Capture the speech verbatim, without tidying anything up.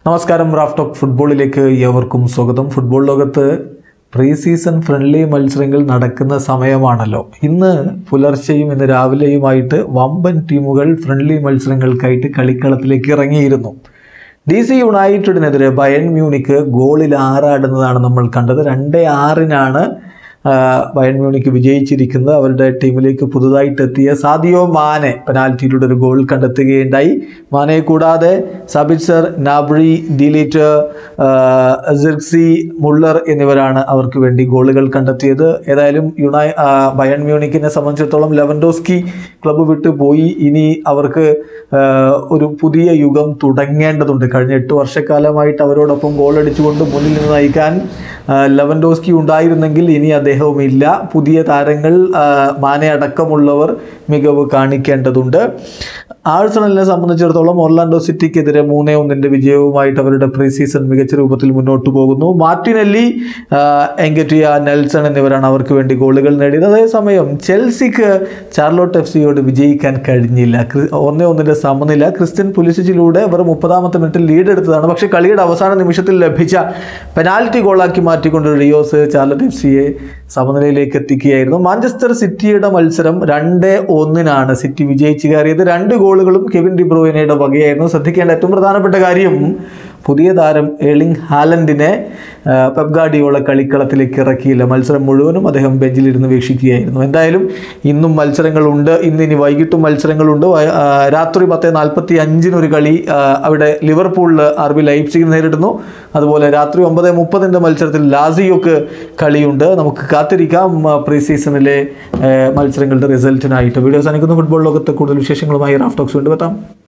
നമസ്കാരം, Raf talk ഫുട്ബോളിലേക്ക് ഏവർക്കും സ്വാഗതം. ഫുട്ബോൾ ലോകത്ത് പ്രീ സീസൺ ഫ്രണ്ട്ലി മത്സരങ്ങൾ നടക്കുന്ന സമയമാണല്ലോ. ഇന്ന് പുലർച്ചെയും ഇന്ന് രാവിലെയുമായിട്ട് വമ്പൻ ടീമുകൾ ഫ്രണ്ട്ലി മത്സരങ്ങൾക്കായിട്ട് കളിക്കളത്തിലേക്ക് ഇറങ്ങിയിരുന്നു. ഡി സി യുണൈറ്റഡിനെതിരെ ബയൺ മ്യൂണിക്ക് ഗോളിൽ ആറാടുന്നതാണ് നമ്മൾ കണ്ടത്. രണ്ട് ആറിനാണ് ബയൺ മ്യൂണിക്ക് വിജയിച്ചിരിക്കുന്നത്. അവരുടെ ടീമിലേക്ക് പുതുതായിട്ട് എത്തിയ സാദിയോ മാനെ പെനാൽറ്റിയിലൂടെ ഒരു ഗോൾ കണ്ടെത്തുകയുണ്ടായി. മാനയെ കൂടാതെ Sabitzer, Gnabry, de Ligt, Zirkzee, Muller എന്നിവരാണ് അവർക്ക് വേണ്ടി ഗോളുകൾ കണ്ടെത്തിയത്. ഏതായാലും യുണൈ ബയൺ മ്യൂണിക്കിനെ സംബന്ധിച്ചിടത്തോളം ലെവൻഡോസ്കി ക്ലബ്ബ് വിട്ടു പോയി. ഇനി അവർക്ക് ഒരു പുതിയ യുഗം തുടങ്ങേണ്ടതുണ്ട്. കഴിഞ്ഞ എട്ട് വർഷക്കാലമായിട്ട് അവരോടൊപ്പം ഗോൾ അടിച്ചുകൊണ്ട് മുന്നിൽ നിന്ന് നയിക്കാൻ ലെവൻഡോസ്കി ഉണ്ടായിരുന്നെങ്കിൽ ഇനി അദ്ദേഹവും ഇല്ല. പുതിയ താരങ്ങൾ മാനെ അടക്കമുള്ളവർ മികവ് കാണിക്കേണ്ടതുണ്ട്. ആഴ്സണലിനെ സംബന്ധിച്ചിടത്തോളം ഒർലാൻഡോ സിറ്റിക്കെതിരെ മൂന്നേ ഒന്നിൻ്റെ വിജയവുമായിട്ട് അവരുടെ പ്രീ സീസൺ മികച്ച രൂപത്തിൽ മുന്നോട്ട് പോകുന്നു. മാർട്ടിനെല്ലി, എങ്കറ്റിയ, നെൽസൺ എന്നിവരാണ് അവർക്ക് വേണ്ടി ഗോളുകൾ നേടിയത്. അതേസമയം ചെൽസിക്ക് ചാർലോട്ട് എഫ് സിയോട് വിജയിക്കാൻ കഴിഞ്ഞില്ല. ഒന്നേ ഒന്നിൻ്റെ സമനില. ക്രിസ്ത്യൻ പുലിസിച്ചിലൂടെ അവർ മുപ്പതാമത്തെ മിനിറ്റിൽ ലീഡ് എടുത്തതാണ്. പക്ഷേ കളിയുടെ അവസാന നിമിഷത്തിൽ ലഭിച്ച പെനാൽറ്റി ഗോളാക്കി മാറ്റിക്കൊണ്ട് റിയോസ് ചാർലോട്ട് എഫ് സിയെ സമനിലയിലേക്ക് എത്തിക്കുകയായിരുന്നു. മാഞ്ചസ്റ്റർ സിറ്റിയുടെ മത്സരം രണ്ട് ഒന്നിനാണ് സിറ്റി വിജയിച്ചു കയറിയത്. രണ്ട് ഗോളുകളും കെവിൻ ഡി ബ്രൂയിനയുടെ വകയായിരുന്നു. ശ്രദ്ധിക്കേണ്ട ഏറ്റവും പ്രധാനപ്പെട്ട കാര്യം, പുതിയ താരം എർലിംഗ് ഹാലൻഡിനെ പെപ് ഗാർഡിയോള കളിക്കളത്തിലേക്ക് ഇറക്കിയില്ല. മത്സരം മുഴുവനും അദ്ദേഹം ബെഞ്ചിലിരുന്ന് വീക്ഷിക്കുകയായിരുന്നു. എന്തായാലും ഇന്നും മത്സരങ്ങളുണ്ട്. ഇന്ന് ഇനി വൈകിട്ടും മത്സരങ്ങളുണ്ട്. രാത്രി പത്ത് നാൽപ്പത്തി അഞ്ചിനൊരു കളി അവിടെ ലിവർപൂളിൽ ആർ ബി ലൈപ്സിഗ് നേരിടുന്നു. അതുപോലെ രാത്രി ഒമ്പത് മുപ്പതിൻ്റെ മത്സരത്തിൽ ലാസിയോക്ക് കളിയുണ്ട്. നമുക്ക് കാത്തിരിക്കാം പ്രീ സീസണിലെ മത്സരങ്ങളുടെ റിസൾട്ടിനായിട്ട്. വീഡിയോസ് അനുക്കുന്ന ഫുട്ബോൾ ലോകത്തെ കൂടുതൽ വിശേഷങ്ങളുമായി റാഫ് ടോക്സ് വീണ്ടും എത്താം.